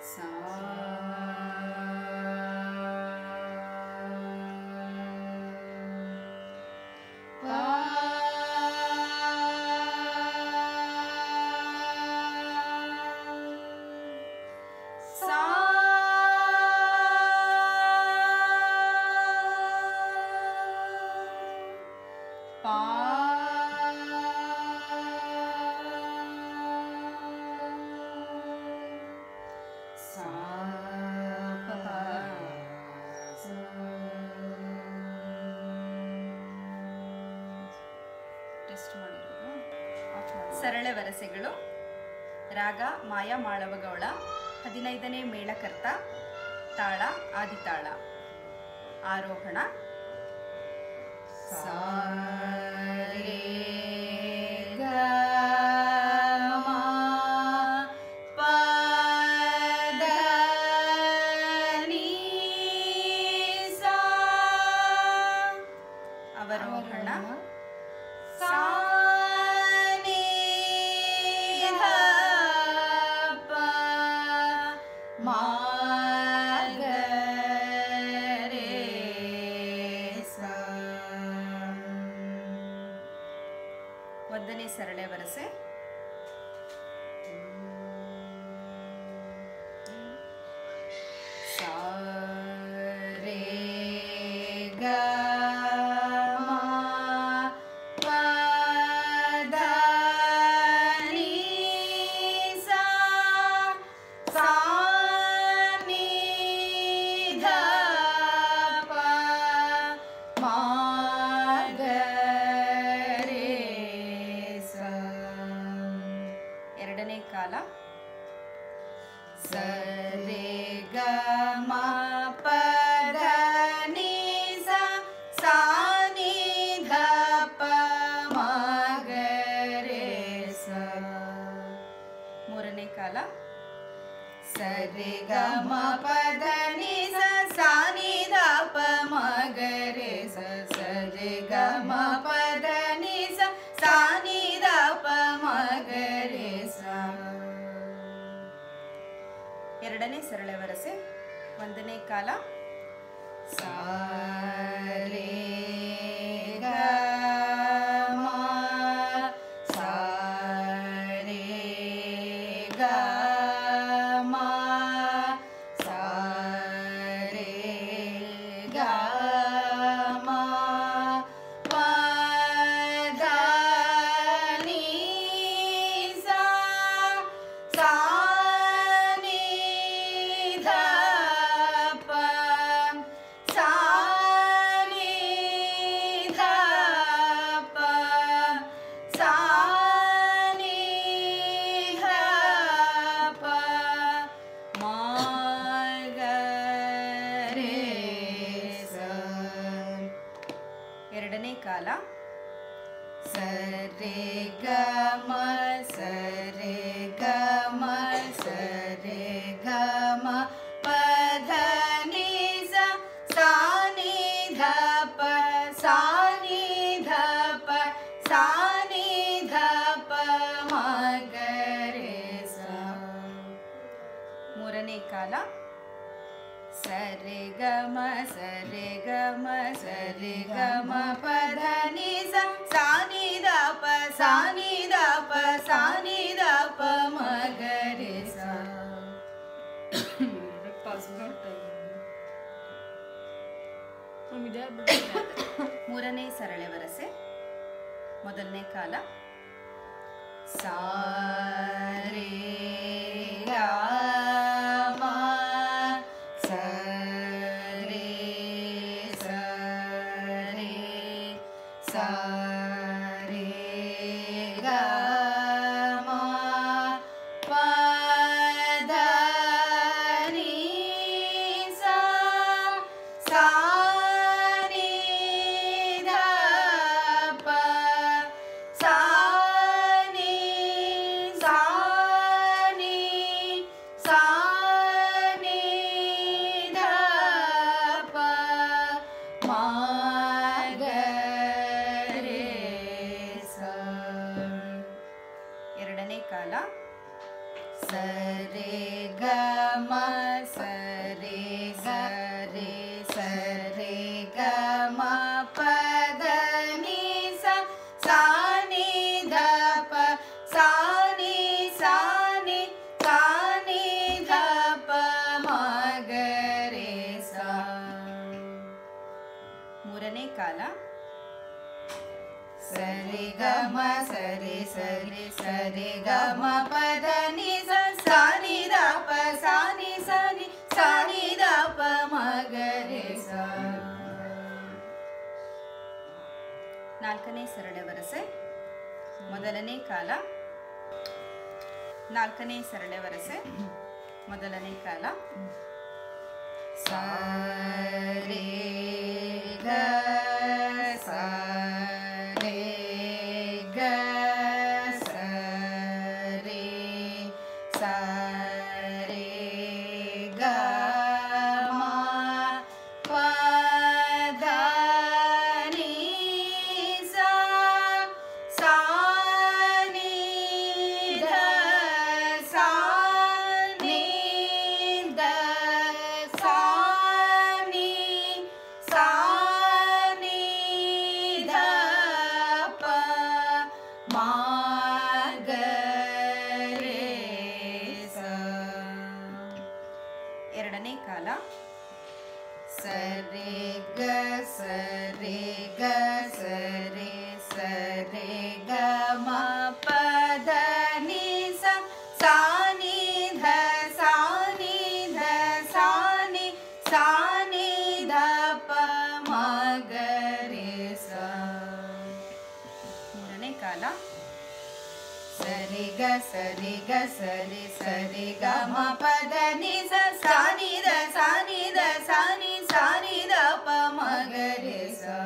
सा ಸರಳವರಸೆಗಳು ರಾಗ ಮಾಯಾ ಮಾಳವಗೌಳ 15ನೇ ಮೇಳಕರ್ತ ತಾಳ ಆದಿತಾಳ ಆರೋಹಣ सा रे ग म प ध नि सा ಅವರೋಹಣ सा ಒಂದನೇ ಸರಳವರಸೆ सा रे ग म प ध नि सा सा नि ध प म ग ಎರಡನೇ ಕಾಲ ಸ ರೆ ಗ ಮ ಪ ಧ ನಿ ಸ ಸಾ ನಿ ಧ ಪ ಮ ಗ ರೆ ಸ ಮೂರನೇ ಕಾಲ ಸ ರೆ ಗ ಮ ಪ ಧ ನಿ ಸ ಸಾ ನಿ ಧ ಪ ಮ ಗ ರೆ ಸ ಸ ರೆ ಗ ಮ ಪ ಧ ನಿ ಸ ಸಾ ನಿ ಧ ಪ ಮ ಗ ರೆ ಸ ಎರಡನೇ ಸರಳವರಸೆ ಒಂದನೇ ಕಾಲ सा रे ग म सा रे ग म सा रे ग म प ध नि सा सा नि ध प सा नि ध प सा नि ध प म ग ರೆ ಸ ಎರಡನೇ ಕಾಲ ಸ ರೆ ಗ ಮ ಸ ರೆ ಗ ಮ ಸ ರೆ ಗ ಮ ಪ ಧ ನಿ ಸ ಸಾ ನಿ ಧ ಪ ಸಾ ನಿ ಧ ಪ ಸಾ ನಿ ಧ ಪ ಮ ಗ ರೆ ಸ ಮೂರನೇ ಕಾಲ ಸ ರೆ ಗ ಮ ಸ ರೆ ಗ ಮ ಸ ರೆ ಗ ಮ ಪ ಧ ನಿ ಸ ಸಾ ನಿ ಧ ಪ ಸಾ ನಿ ಧ ಪ ಸಾ ನಿ ಧ ಪ ಮ ಗ ರೆ ಸ ಮೂರನೇ ಸರಳವರಸೆ ಮೊದಲನೇ ಕಾಲ सा रे ग म ಸ ರೆ ಸ ರೆ ಸ ರೆ ಗ ಮ ಪ ಧ ನಿ ಸ ಸಾ ನಿ ಧ ಪ ಸಾ ನಿ ಸಾ ನಿ ಸಾ ನಿ ಧ ಪ ಮ ಗ ರೆ ಸ ಎರಡನೇ ಕಾಲ ಸ ರೆ ಗ ಮ ma sa re ga re sa re ga ma pa da ni sa sa ni da pa sa ni sa ni sa ni da pa ma ga re sa. ಮೂರನೇ ಕಾಲ ಸರಿ ಗ ಮ ಸರಿ ಸರಿ ಸರಿ ಗ ಮ ಪದ ನಿ ಸ ನಿ ದ ಪ ಸ ನಿ ದ ಪ ಮ ಗ ರೆ ಸ. ನಾಲ್ಕನೇ ಸರಳ ವರಸೆ ಮೊದಲನೇ ಕಾಲ. ನಾಲ್ಕನೇ ಸರಳ ವರಸೆ ಮೊದಲನೇ ಕಾಲ ಸ ರೇ ಗ ಸ ರೇ ಗ ಸ ರೇ ಸ ರೇ ಗ ಮ ಪ ದ ni sa sa ni da sa ni da sa ni sa ni da pa ma ga re sa. ಎರಡನೇ ಕಾಲ ಸರೆ ಗ ಸರೆ ಗ ಸರೆ ಸರೆ ಗ ಮ ಪ ದ ni sa sa ni ಧ sa ni ಧ sa ni ಧ ಪ ಮ ಗ re sa. ಮೂರನೇ ಕಾಲ ಸರಿ ಗ ಸರಿ ಗ ಸರಿ ಸರಿ ಗ ಮ ಪ ದ ni sa sa ni ಧ sa ni ಧ sa ni ಧ ಪ ಮ ಗ re sa.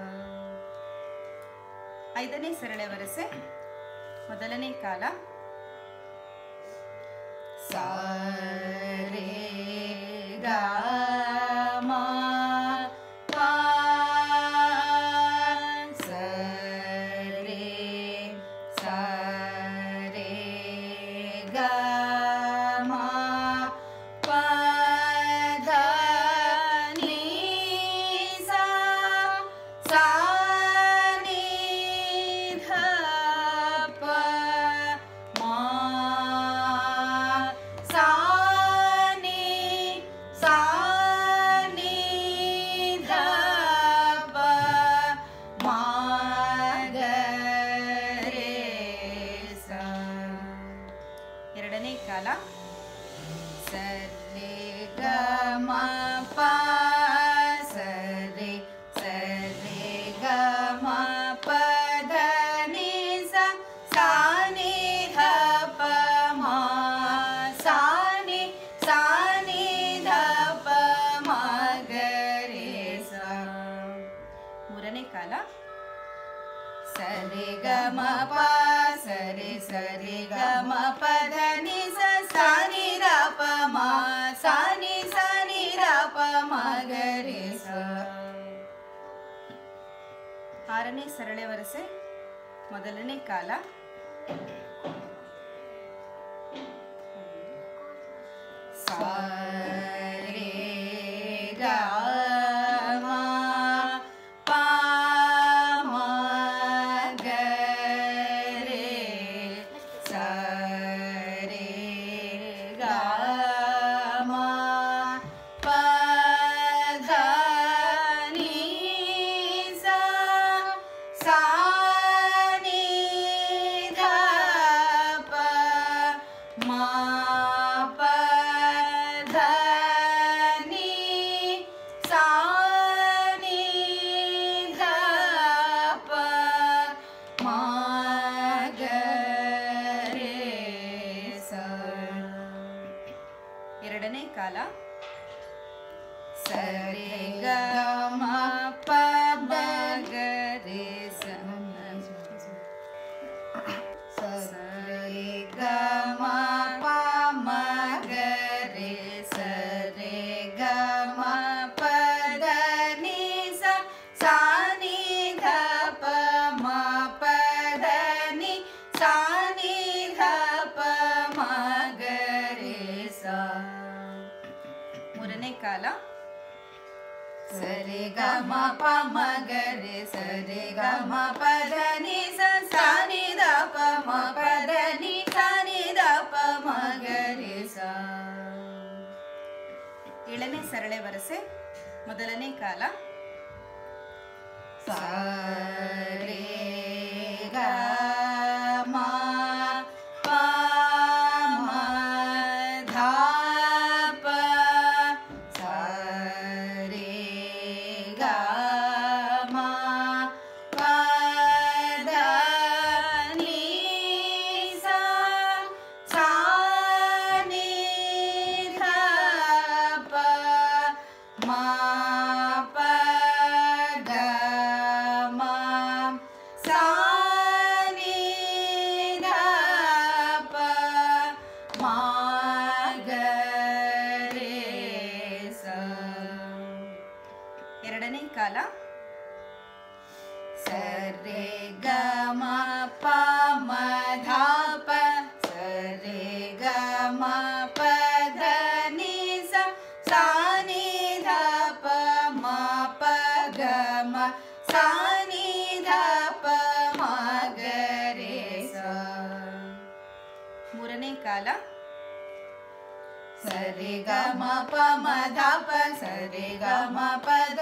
ಐದನೇ ಸರಳ ವರಸೆ ಮೊದಲನೇ ಕಾಲ ಸ ರೇ ಗ ಮ ಪ ಸ ರೇ ಸ ರೇ ಗ ಮ ಪ ಧ ni sa sa ni ಧ ಪ ma sa ni ಧ ಪ ma ga re sa. ಎರಡನೇ ಕಾಲ ಸರಿ ಗ ಮ ಪ ಸರಿ ಸರಿ ಗ ಮ ಪ ಧ ni sa sa ni ಧ ಪ ma sa ni ಧ ಪ ma ga re sa. ಮೂರನೇ ಕಾಲ ಸರಿ ಗ ಮ ಪ ಸರಿ ಸರಿ ಗ ಮ ಪ ಧ ni sa sa ni ಧ ಪ ma sa ni ಧ ಪ ma ga re sa. ಆರನೇ ಸರಳ ವರಸೆ ಮೊದಲನೇ ಕಾಲ ಸ ರೇ ಗ ಮ ಪ ಮ ಗ ರೇ ಸ ರೇ ಗ ಮ ಪ ಧ ni sa sa ni ಧ ಪ ma ಪ ಧ ni sa ni ಧ ಪ ma ga re sa. ಎರಡನೇ ಕಾಲ ಸರಿ ಗ ಮ ಪ ದ ಗ re sa ಸರಿ ಗ ಮ ಪ ಮ ಗ re ಸರಿ ಗ ಮ ಪ ದ ni sa sa ni ಧ ಪ ma ಪ ದ ni sa ni ಧ ಪ ma ga re sa. ಮೊದಲನೇ ಕಾಲ ಸರಿ ಗ ಮ ಪ ಮ ಗ ರೆ ಸರಿ ಗ ಮ ಪ ದ ನಿ ಸ ಸಾ ನಿ ದ ಪ ಮ ಪ ದ ನಿ ಸಾ ನಿ ದ ಪ ಮ ಗ ರೆ ಸಾ. ಏಳನೇ ಸರಳೆ ವರಸೆ ಮೊದಲನೇ ಕಾಲ ಸ ರೇ ಗ ಮ ಪ ಮ ಧ ಪ ಸ ರೇ ಗ ಮ ಪ ದ ನಿ ಸ ಸಾ ನಿ ಧ ಪ ಮ ಪ ಗ ಮ ಸಾ ನಿ ಧ ಪ ಮ ಗ ರೇ ಸ. ಎರಡನೇ ಕಾಲ ಸ ರೇ ಗ ಮ ಪ ಮ ಧ ಪ ಸ ರೇ ಗ ಮ ಪ ದ ನಿ ಸ ಸಾ ನಿ ಧ ಪ ಮ ಪ ಗ ಮ ಸಾ ನಿ ಧ ಪ ಮ ಗ ರೇ ಸ. ಮೂರನೇ ಕಾಲ ಸ ರೇ ಗ ಮ ಪ ಮ ಧ ಪ ಸ ರೇ ಗ ಮ ಪ